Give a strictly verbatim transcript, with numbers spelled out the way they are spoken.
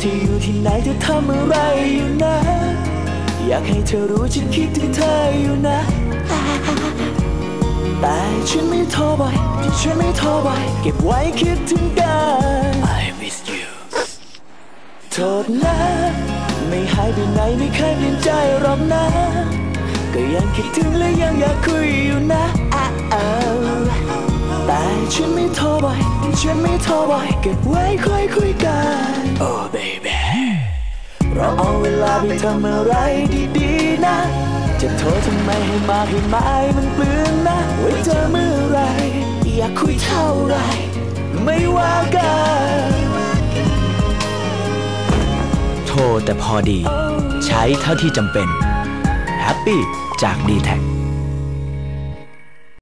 ที่อยู่ที่ไหนเธอทำอะไรอยู่นะอยากให้เธอรู้ฉันคิดถึงเธออยู่นะแต่ฉันไม่โทรบ่อยที่ฉันไม่โทรบ่อยเก็บไว้คิดถึงกัน I miss you โทษนะไม่หายไปไหนไม่เคยเปลี่ยนใจหรอกนะก็ยังคิดถึงและยังอยากคุยอยู่นะแต่ฉันไม่โทรบ่อยฉันไม่โทรบ่อยเก็บไว้ค่อยคุยกัน Oh baby เราเอาเวลาไปทำอะไรดีๆนะจะโทรทำไมให้มากให้มายมันเปลืองนะไว้เจอเมื่อไรอยากคุยเท่าไรไม่ว่ากันโทรแต่พอดีใช้เท่าที่จำเป็น Happy จาก ดี แท็ก